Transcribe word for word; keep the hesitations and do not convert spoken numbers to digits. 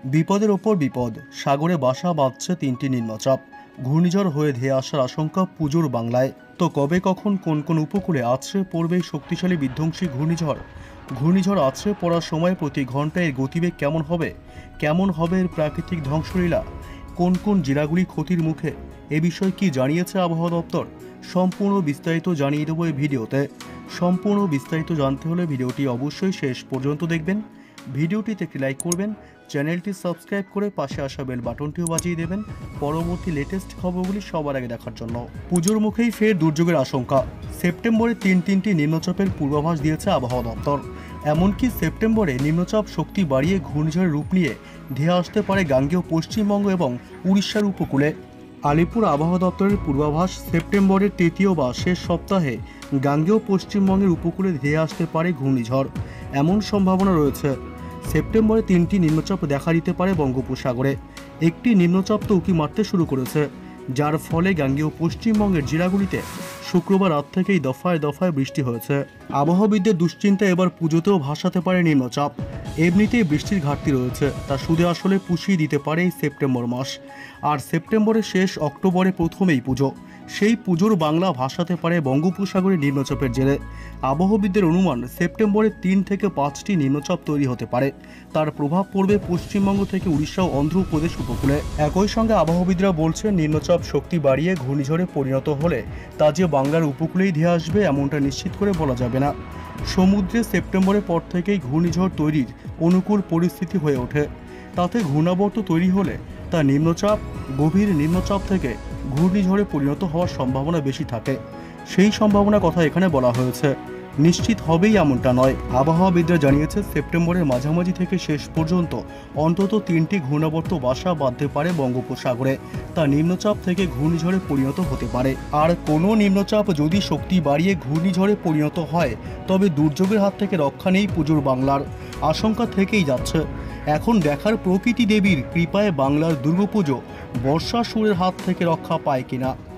বিপদের ওপর বিপদ, সাগরে বাসা বাঁধছে তিনটি নিম্নচাপ। ঘূর্ণিঝড় হয়ে ধেয়ে আসার আশঙ্কা পুজোর বাংলায়। তো কবে কখন কোন কোন উপকূলে আছড়ে পড়বে শক্তিশালী বিধ্বংসী ঘূর্ণিঝড়? ঘূর্ণিঝড় আছড়ে পড়ার সময় প্রতি ঘন্টায় এর গতিবেগ কেমন হবে? কেমন হবে এর প্রাকৃতিক ধ্বংসলীলা? কোন কোন জেলাগুলি ক্ষতির মুখে? এ বিষয়ে কি জানিয়েছে আবহাওয়া দপ্তর? সম্পূর্ণ বিস্তারিত জানিয়ে দেবো এই ভিডিওতে। সম্পূর্ণ বিস্তারিত জানতে হলে ভিডিওটি অবশ্যই শেষ পর্যন্ত দেখবেন। ভিডিওটিতে একটি লাইক করবেন, চ্যানেলটি সাবস্ক্রাইব করে পাশে আসা বেল বাটনটিও বাজিয়ে দেবেন পরবর্তী লেটেস্ট খবরগুলি সবার আগে দেখার জন্য। পুজোর মুখেই ফের দুর্যোগের আশঙ্কা। সেপ্টেম্বরে তিন তিনটি নিম্নচাপের পূর্বাভাস দিয়েছে আবহাওয়া দপ্তর। এমনকি সেপ্টেম্বরে নিম্নচাপ শক্তি বাড়িয়ে ঘূর্ণিঝড়ের রূপ নিয়ে ধেয়ে আসতে পারে গাঙ্গেয় পশ্চিমবঙ্গ এবং উড়িষ্যার উপকূলে। আলিপুর আবহাওয়া দপ্তরের পূর্বাভাস, সেপ্টেম্বরের তৃতীয় বা শেষ সপ্তাহে গাঙ্গেয় পশ্চিমবঙ্গের উপকূলে ধেয়ে আসতে পারে ঘূর্ণিঝড়, এমন সম্ভাবনা রয়েছে। সেপ্টেম্বরে তিনটি নিম্নচাপ দেখা দিতে পারে বঙ্গোপসাগরে। একটি নিম্নচাপ তো উঁকি মারতে শুরু করেছে, যার ফলে গাঙ্গেয় পশ্চিমবঙ্গের জেলাগুলিতে শুক্রবার রাত থেকেই দফায় দফায় বৃষ্টি হয়েছে। আবহাওয়াবিদদের দুশ্চিন্তা এবার পুজোতেও ভাসাতে পারে নিম্নচাপ। এমনিতেই বৃষ্টির ঘাটতি রয়েছে, তা সুদে আসলে পুষিয়ে দিতে পারে এই সেপ্টেম্বর মাস। আর সেপ্টেম্বরের শেষ, অক্টোবরে প্রথমেই পুজো। সেই পুজোর বাংলা ভাসাতে পারে বঙ্গোপসাগরের নিম্নচাপের জেরে। আবহাওয়াবিদদের অনুমান, সেপ্টেম্বরে তিন থেকে পাঁচটি নিম্নচাপ তৈরি হতে পারে। তার প্রভাব পড়বে পশ্চিমবঙ্গ থেকে উড়িষ্যা ও অন্ধ্রপ্রদেশ উপকূলে। একই সঙ্গে আবহাওয়াবিদরা বলছেন, নিম্নচাপ শক্তি বাড়িয়ে ঘূর্ণিঝড়ে পরিণত হলে তা যে বাংলার উপকূলেই ধেয়ে আসবে এমনটা নিশ্চিত করে বলা যাবে না। সমুদ্রে সেপ্টেম্বরের পর থেকেই ঘূর্ণিঝড় তৈরির অনুকূল পরিস্থিতি হয়ে ওঠে। তাতে ঘূর্ণাবর্ত তৈরি হলে তা নিম্নচাপ, গভীর নিম্নচাপ থেকে ঘূর্ণিঝড়ে পরিণত হওয়ার সম্ভাবনা বেশি থাকে। সেই সম্ভাবনার কথা এখানে বলা হয়েছে। নিশ্চিত হবেই এমনটা নয়। আবহাওয়াবিদরা জানিয়েছে, সেপ্টেম্বরের মাঝামাঝি থেকে শেষ পর্যন্ত অন্তত তিনটি ঘূর্ণাবর্ত বাসা বাঁধতে পারে বঙ্গোপসাগরে। তা নিম্নচাপ থেকে ঘূর্ণিঝড়ে পরিণত হতে পারে। আর কোনো নিম্নচাপ যদি শক্তি বাড়িয়ে ঘূর্ণিঝড়ে পরিণত হয়, তবে দুর্যোগের হাত থেকে রক্ষা নেই পুজোর বাংলার। আশঙ্কা থেকেই যাচ্ছে। এখন দেখার প্রকৃতি দেবীর কৃপায় বাংলার দুর্গাপুজো বর্ষাসুরের হাত থেকে রক্ষা পায় কিনা।